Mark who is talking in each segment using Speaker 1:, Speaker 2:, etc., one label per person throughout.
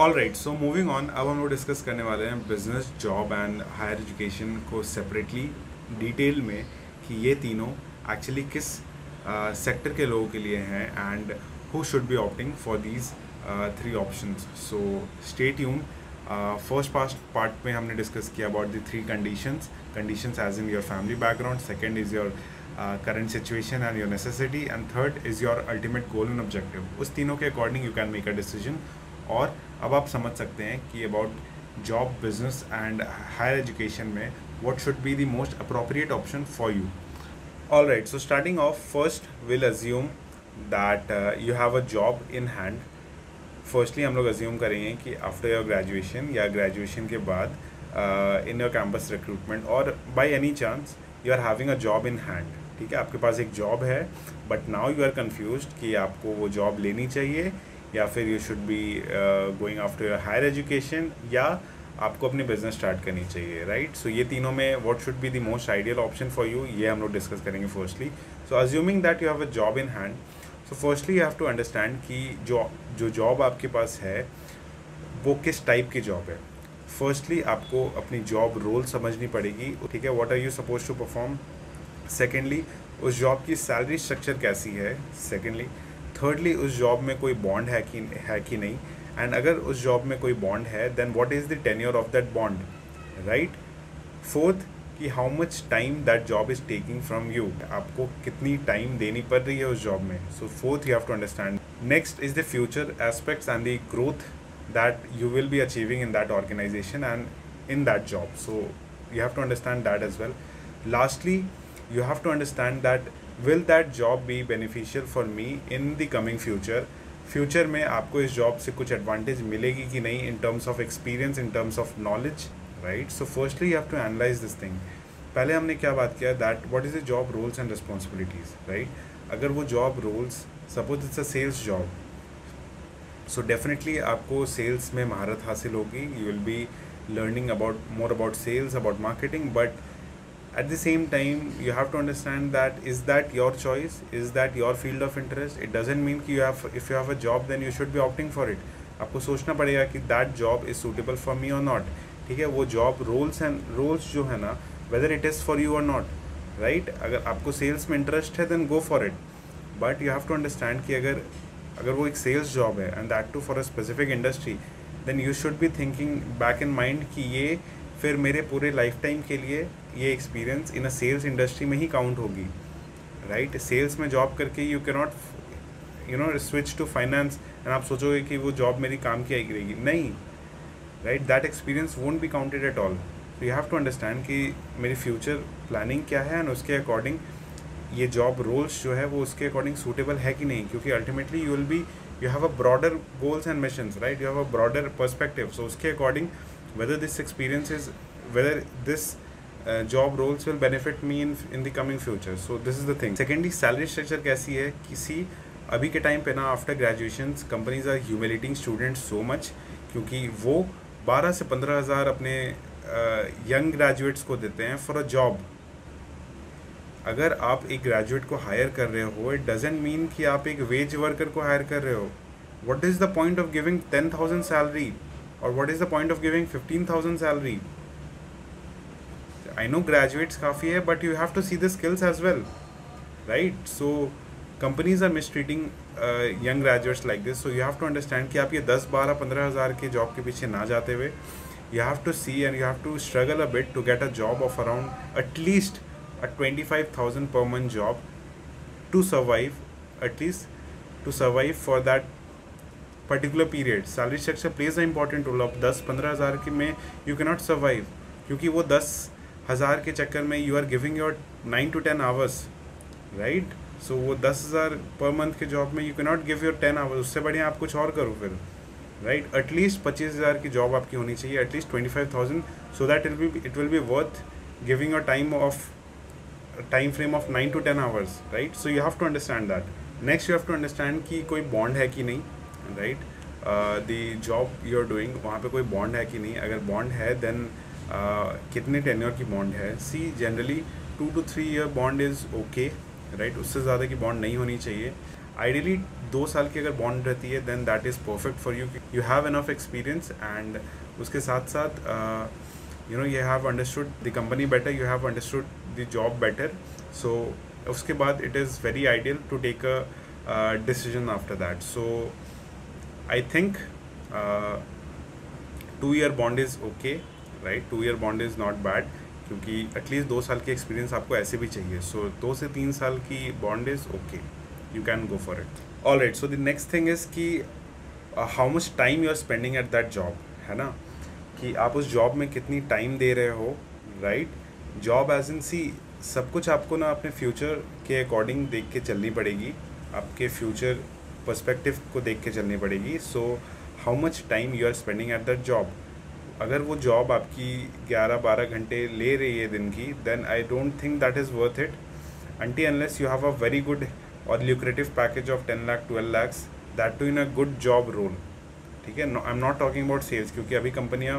Speaker 1: All right, so moving on, अब हम लोग डिस्कस करने वाले हैं business, job and higher education को सेपरेटली डिटेल में कि ये तीनों एक्चुअली किस सेक्टर के लोगों के लिए हैं and who should be opting for these three options. So stay tune. First part में हमने डिस्कस किया about the three conditions as in your family background, second is your current situation and your necessity, and third is your ultimate goal and objective. उस तीनों के according you can make a decision. और अब आप समझ सकते हैं कि about job, business and higher education में what should be the most appropriate option for you. All right, so starting off, first we'll assume that you have a job in hand. Firstly हम लोग assume करेंगे कि after your graduation या graduation के बाद in your campus recruitment और by any chance you are having a job in hand. ठीक है, आपके पास एक जॉब है but now you are confused कि आपको वो जॉब लेनी चाहिए या फिर you should be going after your higher education या आपको अपनी बिजनेस स्टार्ट करनी चाहिए, राइट. सो ये तीनों में what should be the most ideal option for you, ये हम लोग डिस्कस करेंगे firstly. So assuming that you have a job in hand, so firstly you have to understand कि जो जॉब आपके पास है वो किस टाइप की जॉब है. फर्स्टली आपको अपनी जॉब रोल समझनी पड़ेगी, ठीक है, what are you suppose to perform. Secondly उस जॉब की सैलरी स्ट्रक्चर कैसी है. सेकेंडली थर्डली उस जॉब में कोई बॉन्ड है कि नहीं, एंड अगर उस जॉब में कोई बॉन्ड है then what is the tenure of that bond, right. Fourth कि how much time that job is taking from you, आपको कितनी टाइम देनी पड़ रही है उस जॉब में. So fourth you have to understand. Next is the future aspects and the growth that you will be achieving in that organization and in that job. So you have to understand that as well. Lastly, you have to understand that will that job be beneficial for me in the coming future में आपको इस job से कुछ advantage मिलेगी कि नहीं in terms of experience, in terms of knowledge, right. So firstly you have to analyze this thing. पहले हमने क्या बात किया that what is the job roles and responsibilities, right. अगर वो job roles, suppose it's a sales job, so definitely आपको sales में महारत हासिल होगी. You will be learning more about sales, about marketing, but at the same time you have to understand that is that your choice, is that your field of interest. It doesn't mean कि if you have a job then you should be opting for it. आपको सोचना पड़ेगा कि that job is suitable for me और not. ठीक है, वो job roles जो है ना, whether it is for you और नॉट, राइट. अगर आपको सेल्स में इंटरेस्ट है then go for it, but you have to understand कि अगर वो एक सेल्स जॉब है and that too for a specific industry, then you should be thinking back in mind कि ये फिर मेरे पूरे लाइफ टाइम के लिए ये experience in a sales industry में ही काउंट होगी, राइट. सेल्स में जॉब करके you can not switch to finance and आप सोचोगे कि वो जॉब मेरी काम की आएगी, नहीं, right. That experience won't be counted at all. So you have to understand कि मेरी फ्यूचर प्लानिंग क्या है एंड उसके अकॉर्डिंग ये जॉब रोल्स जो है वो उसके अकॉर्डिंग सूटेबल है कि नहीं, क्योंकि ultimately you have a broader goals and missions, right. You have a broader perspective. So उसके according whether this experience is, whether this job roles will benefit me in the coming future. So this is the thing. Secondly salary structure कैसी है. अभी के time पे ना after graduation companies are humiliating students so much, क्योंकि वो 12 से 15 हज़ार अपने यंग ग्रेजुएट्स को देते हैं फॉर अ जॉब. अगर आप एक ग्रेजुएट को हायर कर रहे हो, इट डजेंट मीन कि आप एक वेज वर्कर को हायर कर रहे हो. What is the point of giving 10,000 salary और what is the point of giving 15,000 salary. I know graduates काफ़ी है but you have to see the skills as well, right. So companies are mistreating young graduates like this. So you have to understand कि आप ये 10, 12, 15 हज़ार के job के पीछे ना जाते हुए you have to see and you have to struggle a bit to get a job of around at least a 25,000 per month job to survive, at least to survive for that particular period. Salary structure plays an important role. अब 10-15 हज़ार के में you cannot survive, क्योंकि वो 10,000 के चक्कर में you are giving your 9 to 10 hours, right. So वो 10,000 per month के जॉब में you cannot give your 10 hours. उससे बढ़िया आप कुछ और करो फिर, right. एटलीस्ट 25,000 की जॉब आपकी होनी चाहिए, at least 25,000, so that it will be worth giving your time frame of 9 to 10 hours, right. So you have to understand that. Next you have to understand कि कोई बॉन्ड है कि नहीं, right. The job you are doing वहाँ पे कोई bond है कि नहीं. अगर बॉन्ड है then कितने टेन्योर की बॉन्ड है. See generally 2 to 3 year bond is okay, right. उससे ज़्यादा की बॉन्ड नहीं होनी चाहिए. आइडियली 2 साल की अगर बॉन्ड रहती है then that is perfect for you. You have enough experience and उसके साथ साथ you know you have understood the company better, you have understood the job better. So उसके बाद it is very ideal to take a decision after that. So I think 2 year bond is okay, right. 2 year bond is not bad, क्योंकि at least 2 साल की experience आपको ऐसे भी चाहिए. सो 2 से 3 साल की bond is okay, you can go for it. All right. So the next thing is कि how much time you are spending at that job, है ना, कि आप उस जॉब में कितनी टाइम दे रहे हो, right. Job as in see सब कुछ आपको ना अपने फ्यूचर के अकॉर्डिंग देख के चलनी पड़ेगी, आपके फ्यूचर पर्सपेक्टिव को देख के चलनी पड़ेगी. So how much time you are spending at that job. अगर वो जॉब आपकी 11-12 घंटे ले रही है दिन की, then I don't think that is worth it until unless you have a very good or lucrative package of 10 lakh 12 lakhs, that too in a good job role. ठीक है. I am not talking about sales, क्योंकि अभी कंपनियाँ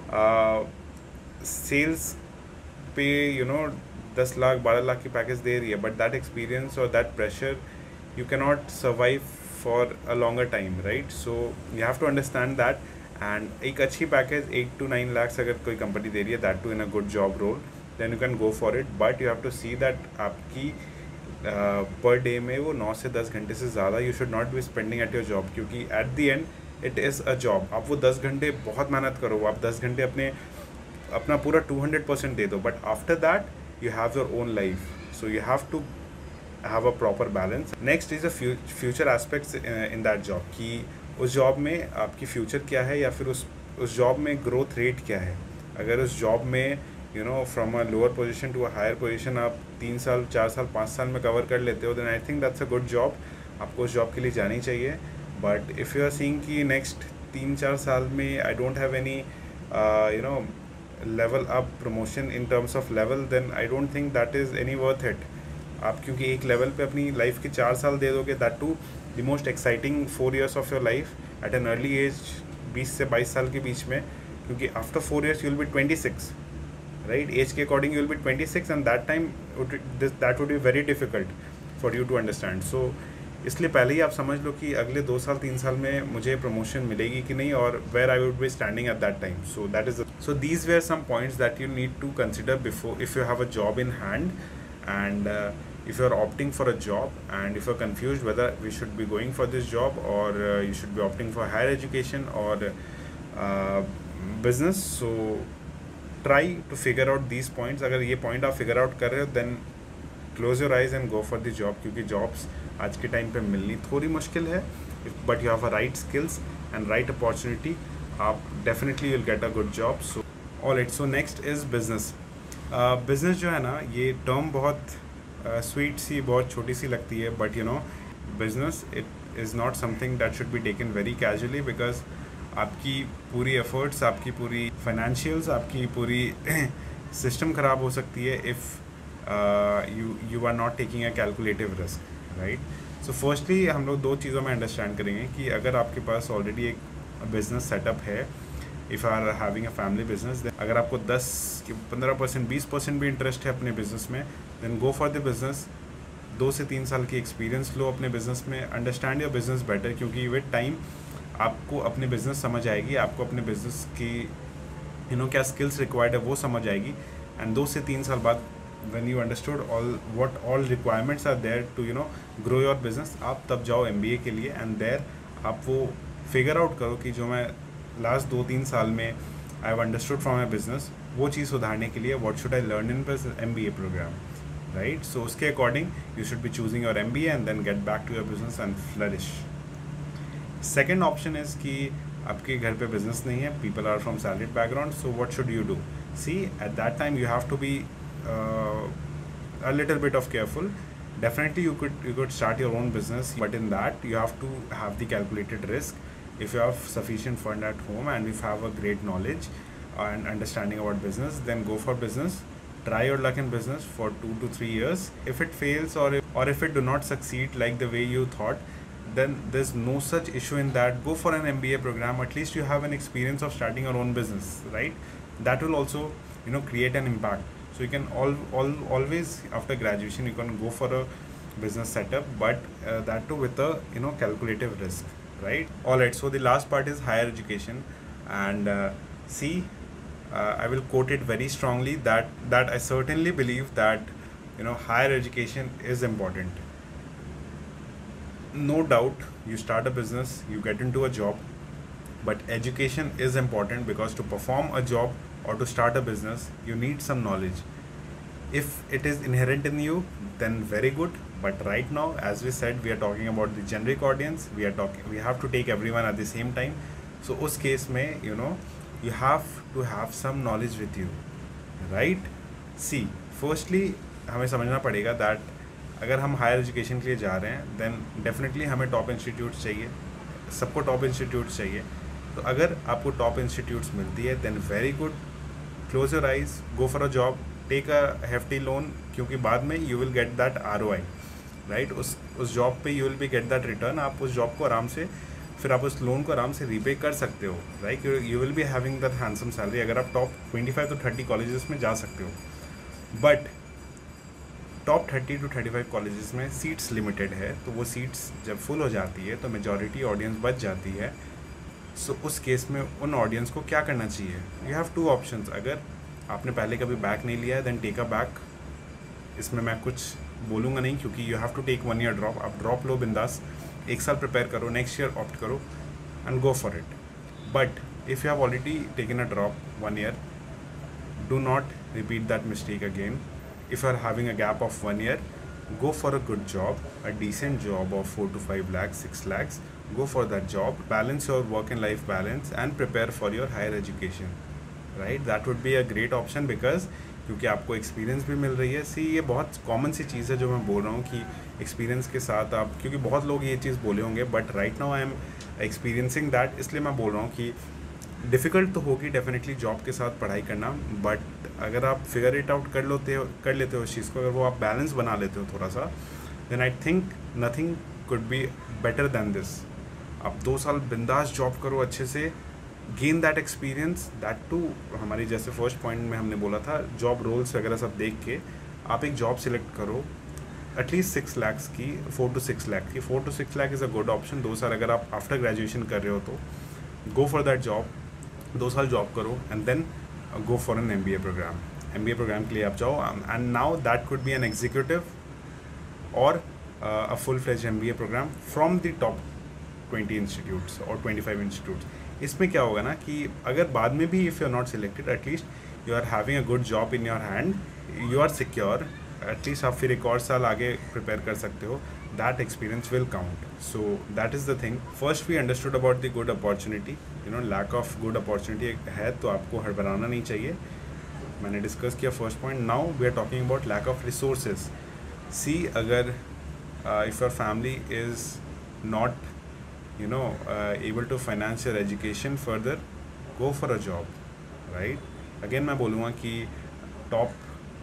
Speaker 1: sales पे 10 लाख 12 लाख की package दे रही है, बट दैट एक्सपीरियंस और that pressure you can not survive for a longer time, right. So you have to understand that. And एक अच्छी पैकेज 8 to 9 lakhs अगर कोई कंपनी दे रही है, that too in a good job role, then you can go for it. But you have to see that आपकी per day में वो 9 से 10 घंटे से ज़्यादा you should not be spending at your job, क्योंकि at the end it is a job. आप वो 10 घंटे बहुत मेहनत करो, आप 10 घंटे अपना पूरा 200% दे दो, but after that you have your own life. So you have to have a proper balance. Next is a future aspects in that job, कि उस जॉब में आपकी फ्यूचर क्या है, या फिर उस जॉब में ग्रोथ रेट क्या है. अगर उस जॉब में from a lower position to a higher position आप 3 साल 4 साल 5 साल में कवर कर लेते हो, then I think that's a good job. आपको उस जॉब के लिए जानी चाहिए. But if you are seeing कि नेक्स्ट 3-4 साल में I don't have any level up promotion in terms of level, then I don't think that is any worth it. आप क्योंकि एक लेवल पे अपनी लाइफ के 4 साल दे दोगे, that too the most exciting 4 years of your life at an early age, 20 से 22 साल के बीच में, क्योंकि after 4 years you will be 26, right. Age के according you will be 26 and that time that would be very difficult for you to understand. So इसलिए पहले ही आप समझ लो कि अगले 2 साल 3 साल में मुझे प्रमोशन मिलेगी कि नहीं, और where I would be standing at that time. So that is so these were some points that you need to consider before if you have a job in hand. And if you are opting for a job, and if you are confused whether we should be going for this job or you should be opting for higher education or business, so try to figure out these points. अगर ये point आप figure out कर रहे हो, then close your eyes and go for the job, क्योंकि jobs आज के time पे मिलनी थोड़ी मुश्किल है, but you have a right skills and right opportunity, आप definitely will get a good job. So alright, so next is business. Business जो है ना, ये टर्म बहुत स्वीट सी, बहुत छोटी सी लगती है, but business it is not something that should be taken very casually, because आपकी पूरी एफर्ट्स, आपकी पूरी फाइनेंशियल्स, आपकी पूरी सिस्टम ख़राब हो सकती है if you are not taking a calculative risk, right. So firstly हम लोग 2 चीज़ों में अंडरस्टैंड करेंगे कि अगर आपके पास ऑलरेडी एक बिज़नेस सेटअप है, if are having a family business, अगर आपको 10-15% 20% भी इंटरेस्ट है अपने बिजनेस में, then go for the business. 2 से 3 साल की एक्सपीरियंस लो अपने बिजनेस में, अंडरस्टैंड योर बिजनेस बेटर, क्योंकि विद टाइम आपको अपने बिजनेस समझ आएगी, आपको अपने बिजनेस की क्या स्किल्स रिक्वायर्ड है वो समझ आएगी. एंड 2 से 3 साल बाद when you understood what all requirements are there to grow your business, आप तब जाओ MBA के लिए, एंड देयर आप वो फिगर आउट करो कि जो मैं लास्ट 2-3 साल में I have understood from my business, वो चीज़ सुधारने के लिए what should I learn in MBA program, right. So उसके according you should be choosing your MBA and then get back to your business and flourish. Second option is कि आपके घर पे बिजनेस नहीं है, people are from salaried background, so what should you do. See at that time you have to be a little bit of careful. Definitely you could start your own business, but in that you have to have the calculated risk. If you have sufficient fund at home and if you have a great knowledge and understanding about business, then go for business. Try your luck in business for 2 to 3 years. If it fails or if it do not succeed like the way you thought, then there's no such issue in that. Go for an MBA program. At least you have an experience of starting your own business, right? That will also create an impact. So you can always after graduation you can go for a business setup, but that too with a calculative risk, right? All right. So the last part is higher education, and see, I will quote it very strongly that I certainly believe that higher education is important. No doubt, you start a business, you get into a job, but education is important because to perform a job or to start a business, you need some knowledge. If it is inherent in you, then very good. But right now, as we said, we are talking about the generic audience. We have to take everyone at the same time. So उस case में you have to have some knowledge with you, right? See, firstly हमें समझना पड़ेगा that अगर हम higher education के लिए जा रहे हैं देन डेफिनेटली हमें टॉप इंस्टीट्यूट्स चाहिए, सबको टॉप इंस्टीट्यूट्स चाहिए. तो अगर आपको टॉप इंस्टीट्यूट्स मिलती है then very good, close your eyes, go for a job, take a hefty loan, क्योंकि बाद में you will get that ROI, right? उस जॉब पे you will be get that return. आप उस जॉब को आराम से, फिर आप उस लोन को आराम से रीपे कर सकते हो, right? You will be having that handsome salary. अगर आप टॉप 25 to 30 कॉलेजेस में जा सकते हो, बट टॉप 30 to 35 कॉलेजेस में सीट्स लिमिटेड है. तो वो सीट्स जब फुल हो जाती है तो मेजॉरिटी ऑडियंस बच जाती है. सो उस केस में उन ऑडियंस को क्या करना चाहिए? You have two options. अगर आपने पहले कभी बैक नहीं लिया है देन टेक अ बैक. इसमें मैं कुछ बोलूँगा नहीं, क्योंकि you have to take 1 year drop. आप ड्रॉप लो बिंदास, 1 साल प्रिपेयर करो, नेक्स्ट ईयर ऑप्ट करो and go for it. But if you have already taken a drop 1 year, do not repeat that mistake again. If you are having a gap of 1 year, go for a good job, a decent job of 4 to 5 lakhs, 6 lakhs. Go for that job, balance your work and life balance, and prepare for your higher education, right? That would be a great option because क्योंकि आपको experience भी मिल रही है. सी, ये बहुत common सी चीज़ है जो मैं बोल रहा हूँ कि एक्सपीरियंस के साथ आप, क्योंकि बहुत लोग ये चीज़ बोले होंगे, but right now I am experiencing that. इसलिए मैं बोल रहा हूँ कि डिफ़िकल्ट तो होगी डेफिनेटली जॉब के साथ पढ़ाई करना, बट अगर आप फिगर इट आउट कर लेते हो उस चीज़ को, अगर वो आप बैलेंस बना लेते हो थोड़ा सा, then I think nothing could be better than this. आप 2 साल बिंदास जॉब करो अच्छे से, gain that experience, that too हमारी जैसे फर्स्ट पॉइंट में हमने बोला था, जॉब रोल्स वगैरह सब देख के आप एक जॉब सिलेक्ट करो एटलीस्ट 6 lakhs की, 4 to 6 lakh की. 4 to 6 lakh is a good option. 2 साल अगर आप आफ्टर ग्रेजुएशन कर रहे हो तो गो फॉर दैट जॉब. 2 साल जॉब करो and then go for an MBA program. MBA program के लिए आप जाओ, and now that could be an executive और a full fledge MBA program from the top 20 institutes और 25 इंस्टीट्यूट्स. इसमें क्या होगा ना कि अगर बाद में भी if you are not selected, at least you are having a good job in your hand, you are secure. At least आप फिर एक और साल आगे प्रिपेयर कर सकते हो. That experience will count. So that is the thing. First we understood about the good opportunity. Lack of good opportunity है तो आपको हड़बड़ाना नहीं चाहिए. मैंने डिस्कस किया first point. Now we are talking about lack of resources. See, अगर if your family is not able to finance your education further, go for a job, right? Again मैं बोलूँगा कि top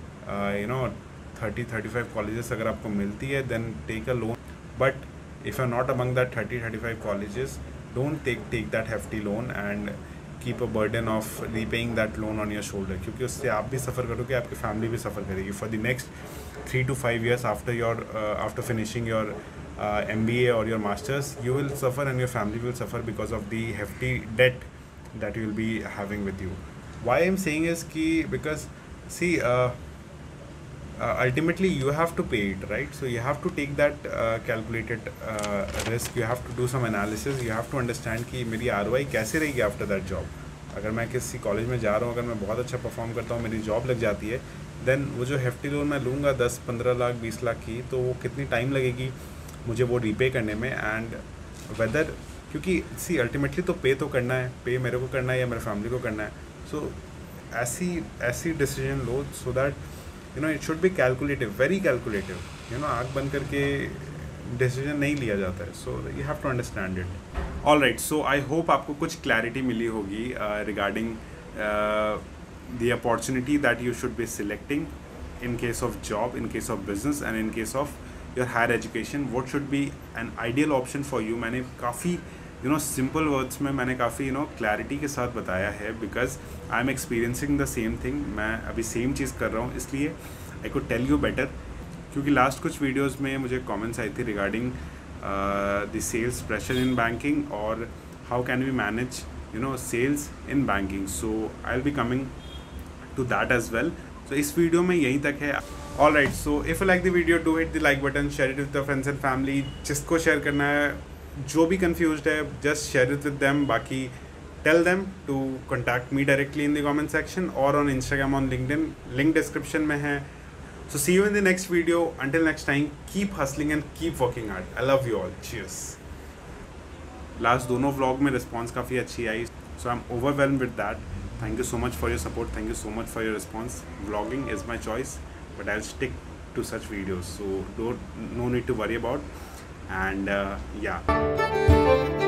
Speaker 1: 30-35 colleges अगर आपको मिलती है then take a loan, but if you're not among that 30-35 colleges, don't take that hefty loan and keep a burden of repaying that loan on your shoulder, क्योंकि उससे आप भी सफ़र करोगे, आपकी फैमिली भी सफ़र करेगी for the next 3 to 5 years after finishing your MBA or your masters. You will suffer and your family will suffer because of the hefty debt that you will be having with you. Why I'm saying is because see, ultimately you have to pay it, right? So you have to take that calculated risk. You have to do some analysis. You have to understand कि मेरी ROI कैसे रहेगी after that job. अगर मैं किसी college में जा रहा हूँ, अगर मैं बहुत अच्छा परफॉर्म करता हूँ, मेरी जॉब लग जाती है, देन वो जो हेफ्टी लोन मैं लूँगा 10-15 लाख 20 लाख की, तो वो कितनी टाइम लगेगी मुझे वो रीपे करने में. एंड वेदर, क्योंकि सी अल्टीमेटली तो पे तो करना है, पे मेरे को करना है या मेरे फैमिली को करना है. सो ऐसी डिसीजन लो so that it should be calculative, very calculative. आँख बंद करके डिसीजन नहीं लिया जाता है. So you have to understand it. All right, so I hope आपको कुछ क्लैरिटी मिली होगी regarding the opportunity that you should be selecting in case of job, in case of business, and in case of your higher education. What should be an ideal option for you? मैंने काफ़ी simple words में मैंने काफ़ी clarity के साथ बताया है, because I am experiencing the same thing. मैं अभी सेम चीज़ कर रहा हूँ, इसलिए I could tell you better. क्योंकि लास्ट कुछ वीडियोस में मुझे कमेंट्स आई थी regarding the sales pressure in banking और how can we manage sales in banking. So I will be coming to that as well. So इस video में यहीं तक है. All right, so if you like the video do hit the like button, share it with your friends and family. जिसको share करना है, जो भी कंफ्यूज्ड है, just share it with them. बाकी tell them to contact me directly in the comment section or on Instagram, on LinkedIn. Link description में है. So see you in the next video. Until next time, keep hustling and keep working hard. I love you all. Cheers. Last दोनों vlog में response काफ़ी अच्छी आई. So I'm overwhelmed with that. Thank you so much for your support. Thank you so much for your response. Vlogging is my choice, but I'll stick to such videos. So no need to worry about. And yeah.